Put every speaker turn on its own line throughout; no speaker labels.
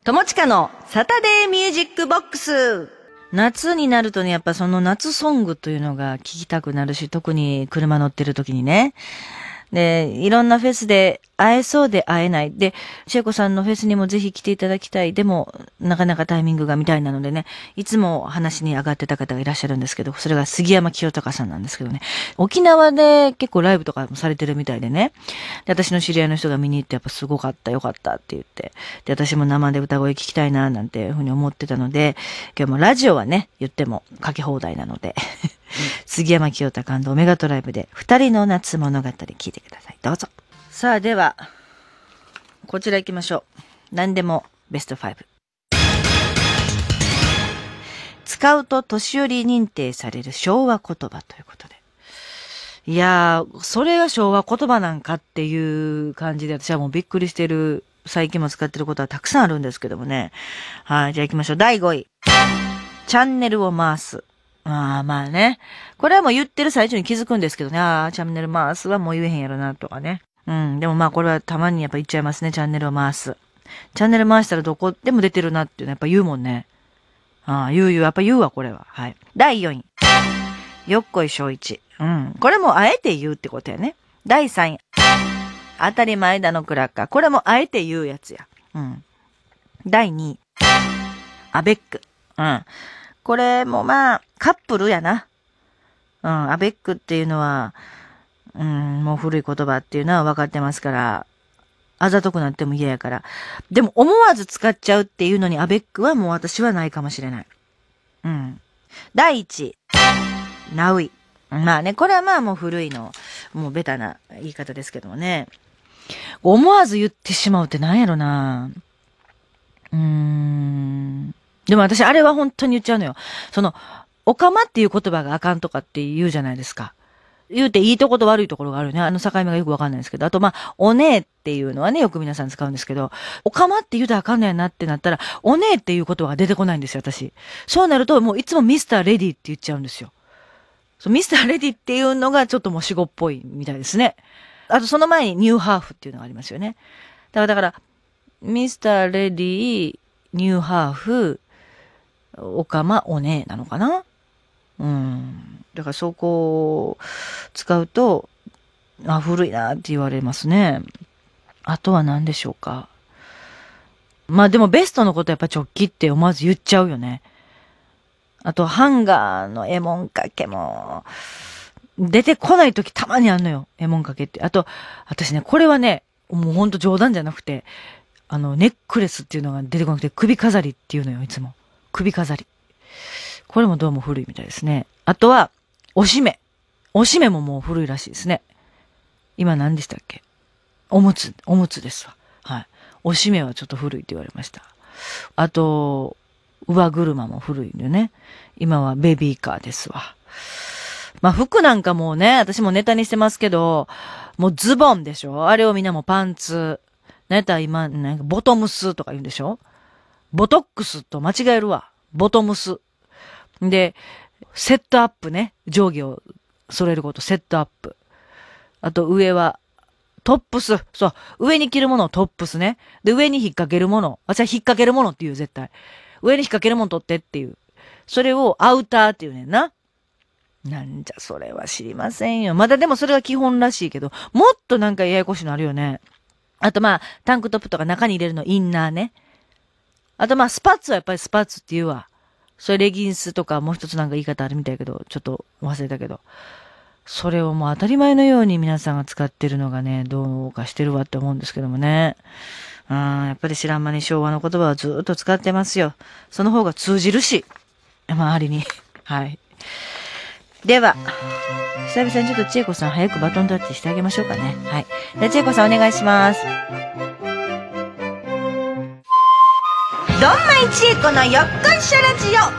友近のサタデーミュージックボックス。夏になるとね、やっぱその夏ソングというのが聴きたくなるし、特に車乗ってる時にね。で、いろんなフェスで会えそうで会えない。で、千恵子さんのフェスにもぜひ来ていただきたい。でも、なかなかタイミングがみたいなのでね、いつも話に上がってた方がいらっしゃるんですけど、それが杉山清隆さんなんですけどね。沖縄で結構ライブとかもされてるみたいでね。で、私の知り合いの人が見に行ってやっぱすごかった、よかったって言って。で、私も生で歌声聞きたいな、なんていうふうに思ってたので、今日もラジオはね、言ってもかけ放題なので。杉山清隆&オメガトライブで二人の夏物語聞いてください。どうぞ。さあでは、こちら行きましょう。何でもベスト5。使うと年寄り認定される昭和言葉ということで。いやー、それが昭和言葉なんかっていう感じで私はもうびっくりしてる。最近も使ってることはたくさんあるんですけどもね。はい、じゃあ行きましょう。第5位。チャンネルを回す。まあね。これはもう言ってる最中に気づくんですけどね。チャンネル回すはもう言えへんやろなとかね。でもまあこれはたまにやっぱ言っちゃいますね。チャンネルを回す。チャンネル回したらどこでも出てるなっていうのはやっぱ言うもんね。やっぱ言うわ、これは。はい。第4位。よっこいしょういち。これもあえて言うってことやね。第3位。当たり前だのクラッカー。これもあえて言うやつや。第2位。アベック。これもまあ、カップルやな。アベックっていうのは、もう古い言葉っていうのは分かってますから、あざとくなっても嫌やから。でも思わず使っちゃうっていうのにアベックはもう私はないかもしれない。第1位。ナウイ。まあね、これはまあもう古いの、もうベタな言い方ですけどもね。思わず言ってしまうってなんやろな。でも私あれは本当に言っちゃうのよ。おかまっていう言葉があかんとかって言うじゃないですか。言うていいとこと悪いところがあるよね。あの境目がよくわかんないですけど。あとまあ、おねえっていうのはね、よく皆さん使うんですけど、おかまって言うたらあかんのやなってなったら、おねえっていう言葉が出てこないんですよ、私。そうなるともういつもミスターレディって言っちゃうんですよ。ミスターレディっていうのがちょっともう死後っぽいみたいですね。あとその前にニューハーフっていうのがありますよね。だから、ミスターレディ、ニューハーフ、おかま、おねえなのかな。だからそこを使うと、古いなって言われますね。あとは何でしょうか。まあでもベストのことやっぱ直帰って思わず言っちゃうよね。あとハンガーのエモンかけも、出てこないときたまにあんのよ。エモンかけって。あと、私ね、これはね、もうほんと冗談じゃなくて、ネックレスっていうのが出てこなくて、首飾りっていうのよ、いつも。首飾り。これもどうも古いみたいですね。あとは、おしめ。おしめももう古いらしいですね。今何でしたっけ？おむつですわ。はい。おしめはちょっと古いって言われました。あと、上車も古いんでね。今はベビーカーですわ。まあ服なんかもうね、私もネタにしてますけど、もうズボンでしょ？あれをみんなもパンツ。なんやったら今、なんかボトムスとか言うんでしょ？ボトックスと間違えるわ。ボトムス。で、セットアップね。上下を揃えること、セットアップ。あと上は、トップス。そう。上に着るものをトップスね。で、上に引っ掛けるもの。私は引っ掛けるものって言う、絶対。上に引っ掛けるもの取ってっていう。それをアウターっていうねんな。なんじゃ、それは知りませんよ。まだでもそれが基本らしいけど、もっとなんかややこしいのあるよね。あとまあ、タンクトップとか中に入れるのインナーね。あとまあ、スパッツはやっぱりスパッツって言うわ。それレギンスとかもう一つなんか言い方あるみたいけど、ちょっと忘れたけど。それをもう当たり前のように皆さんが使ってるのがね、どうかしてるわって思うんですけどもね。やっぱり知らん間に昭和の言葉はずっと使ってますよ。その方が通じるし。周りに。はい。では、久々にちょっと千恵子さん早くバトンタッチしてあげましょうかね。はい。じゃあ千恵子さんお願いします。どんまい千恵子のよっこいしょラジオ。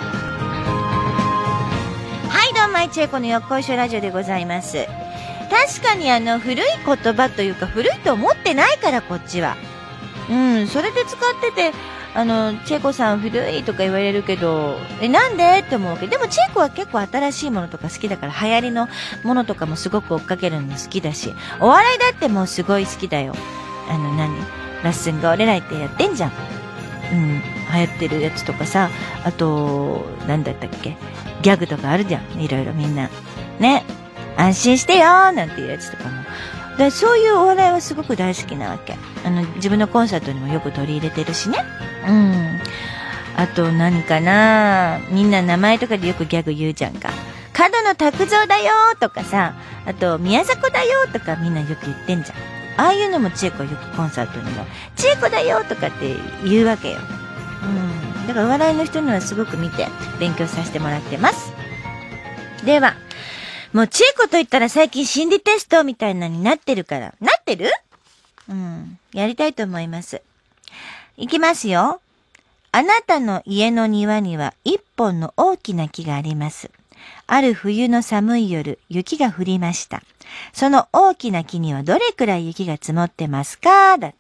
はい、どんまい千恵子のよっこいしょラジオでございます。確かに古い言葉というか古いと思ってないからこっちは。それで使ってて、千恵子さん古いとか言われるけど、なんでって思うけど、でも千恵子は結構新しいものとか好きだから流行りのものとかもすごく追っかけるの好きだし、お笑いだってもうすごい好きだよ。ラッスンが俺らってやってんじゃん。 流行ってるやつとかさ、あと、なんだったっけ、ギャグとかあるじゃん。いろいろみんな。ね。安心してよーなんていうやつとかも。そういうお笑いはすごく大好きなわけ。自分のコンサートにもよく取り入れてるしね。あと何かな、みんな名前とかでよくギャグ言うじゃんか。角野卓造だよーとかさ、あと宮迫だよーとかみんなよく言ってんじゃん。ああいうのも千恵子はよくコンサートにも、千恵子だよとかって言うわけよ。だからお笑いの人にはすごく見て勉強させてもらってます。では、もう千恵子と言ったら最近心理テストみたいなのになってるから。なってる？やりたいと思います。いきますよ。あなたの家の庭には一本の大きな木があります。ある冬の寒い夜、雪が降りました。その大きな木にはどれくらい雪が積もってますか？だって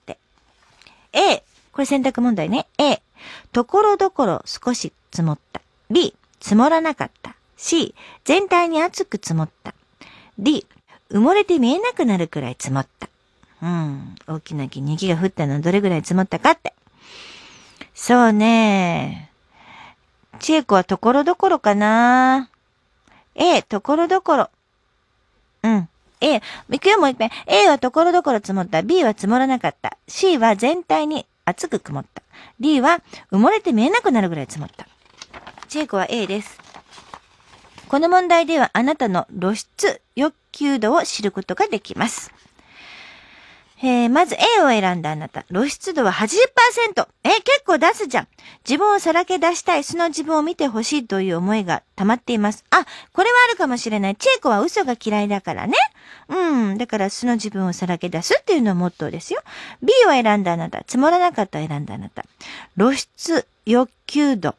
。A、これ選択問題ね。A、ところどころ少し積もった。B、積もらなかった。C、全体に厚く積もった。D、埋もれて見えなくなるくらい積もった。大きな木に雪が降ったのはどれくらい積もったかって。そうね。千恵子はところどころかな。A、ところどころ。A、いくよもう一遍。A はところどころ積もった。B は積もらなかった。C は全体に厚く積もった。D は埋もれて見えなくなるぐらい積もった。千恵子は A です。この問題ではあなたの露出欲求度を知ることができます。まず A を選んだあなた。露出度は 80%。結構出すじゃん。自分をさらけ出したい。その自分を見てほしいという思いが溜まっています。あ、これはあるかもしれない。千恵子は嘘が嫌いだからね。だから素の自分をさらけ出すっていうのはモットーですよ。B を選んだあなた。積もらなかったを選んだあなた。露出欲求度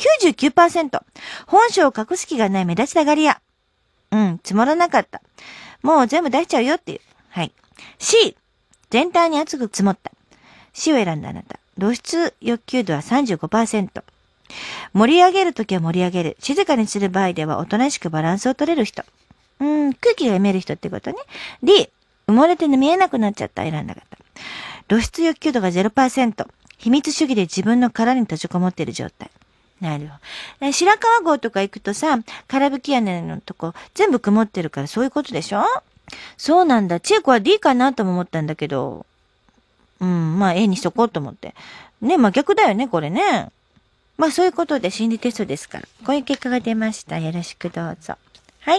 99%。本性を隠す気がない目立ちたがり屋。積もらなかった。もう全部出しちゃうよっていう。はい。C、全体に厚く積もった。C を選んだあなた。露出欲求度は 35%。盛り上げるときは盛り上げる。静かにする場合ではおとなしくバランスを取れる人。空気が読める人ってことね。D、埋もれて見えなくなっちゃった。選んだ方。露出欲求度が 0%。秘密主義で自分の殻に閉じこもっている状態。なるほど。白川郷とか行くとさ、空吹き屋根のとこ全部曇ってるからそういうことでしょ？そうなんだ。千恵子は D かなとも思ったんだけど。まあ A にしとこうと思って。ね、まあ逆だよね、これね。まあそういうことで心理テストですから。こういう結果が出ました。よろしくどうぞ。はい。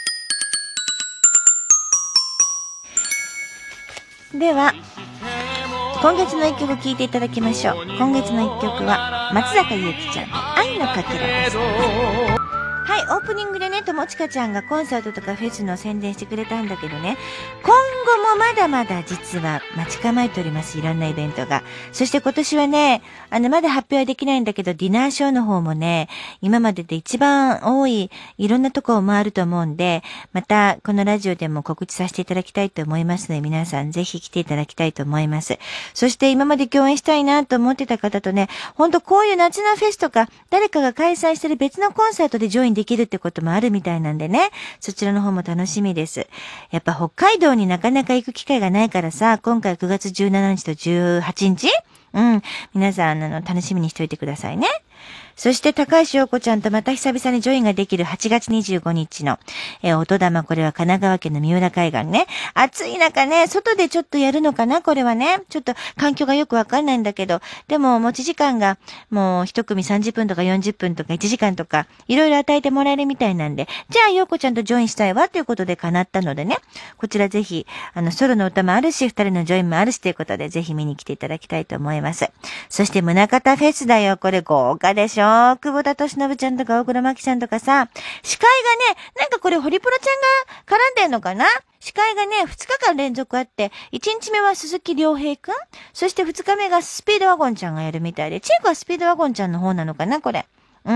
では、今月の一曲聴いていただきましょう。今月の一曲は、松坂ゆきちゃんの愛のかけらです。はい、オープニングでね、友近ちゃんがコンサートとかフェスの宣伝してくれたんだけどね、今後もまだまだ実は待ち構えております。いろんなイベントが。そして今年はね、まだ発表はできないんだけど、ディナーショーの方もね、今までで一番多い、いろんなとこを回ると思うんで、またこのラジオでも告知させていただきたいと思いますので、皆さんぜひ来ていただきたいと思います。そして今まで共演したいなと思ってた方とね、ほんとこういう夏のフェスとか、誰かが開催してる別のコンサートでジョインできるってこともあるみたいなんでね、そちらの方も楽しみです。やっぱ北海道になかなか行く機会がないからさ、今回9月17日と18日皆さん楽しみにしておいてくださいね。そして高橋洋子ちゃんとまた久々にジョインができる8月25日の、音玉、これは神奈川県の三浦海岸ね。暑い中ね、外でちょっとやるのかなこれはね。ちょっと環境がよくわかんないんだけど、でも持ち時間がもう一組30分とか40分とか1時間とか、いろいろ与えてもらえるみたいなんで、じゃあ洋子ちゃんとジョインしたいわということで叶ったのでね、こちらぜひ、ソロの歌もあるし、二人のジョインもあるしということで、ぜひ見に来ていただきたいと思います。そして宗像フェスだよ。これ豪華でしょ。久保田敏信ちゃんとか大黒摩季ちゃんとかさ、司会がね、なんかこれホリプロちゃんが絡んでんのかな？司会がね、2日間連続あって、1日目は鈴木亮平くん、そして2日目がスピードワゴンちゃんがやるみたいで、チークはスピードワゴンちゃんの方なのかなこれ。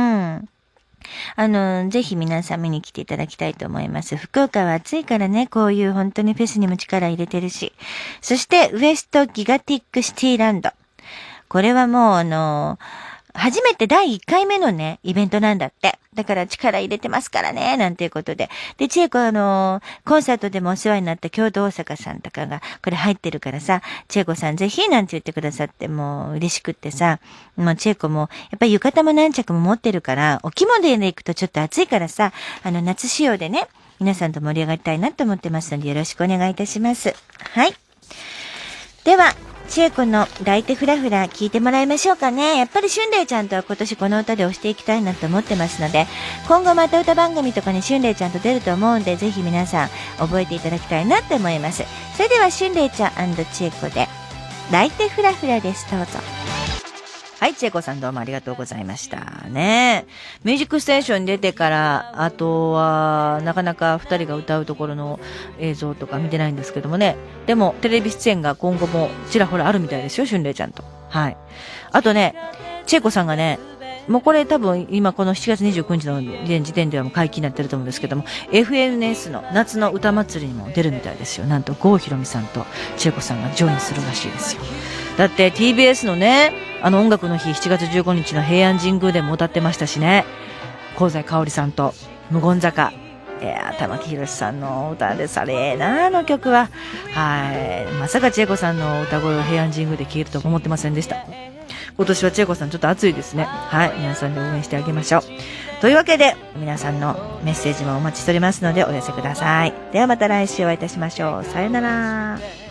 ぜひ皆さん見に来ていただきたいと思います。福岡は暑いからね、こういう本当にフェスにも力入れてるし。そして、ウエストギガティックシティランド。これはもう初めて第1回目のね、イベントなんだって。だから力入れてますからね、なんていうことで。で、千恵子コンサートでもお世話になった京都大阪さんとかが、これ入ってるからさ、千恵子さんぜひなんて言ってくださって、もう嬉しくってさ、もう千恵子も、やっぱり浴衣も何着も持ってるから、お着物で行くとちょっと暑いからさ、夏仕様でね、皆さんと盛り上がりたいなと思ってますので、よろしくお願いいたします。はい。では、千恵子の抱いてフラフラ聞いてもらいましょうかね。やっぱり春麗ちゃんとは今年この歌で押していきたいなと思ってますので、今後また歌番組とかに春麗ちゃんと出ると思うんで、ぜひ皆さん覚えていただきたいなと思います。それでは春麗ちゃん&千恵子で抱いてフラフラです。どうぞ。はい、千恵子さんどうもありがとうございましたね。ミュージックステーションに出てから、あとは、なかなか二人が歌うところの映像とか見てないんですけどもね。でも、テレビ出演が今後もちらほらあるみたいですよ、春麗ちゃんと。はい。あとね、千恵子さんがね、もうこれ多分今この7月29日の現時点ではもう解禁になってると思うんですけども、FNS の夏の歌祭りにも出るみたいですよ。なんと郷ひろみさんと千恵子さんがジョインするらしいですよ。だって TBS のね、音楽の日7月15日の平安神宮でも歌ってましたしね。香西かおりさんと無言坂。玉木宏さんの歌でされな、曲は。はい。まさか千恵子さんの歌声を平安神宮で聴けると思ってませんでした。今年は千恵子さんちょっと暑いですね。はい。皆さんで応援してあげましょう。というわけで、皆さんのメッセージもお待ちしておりますのでお寄せください。ではまた来週お会いいたしましょう。さよなら。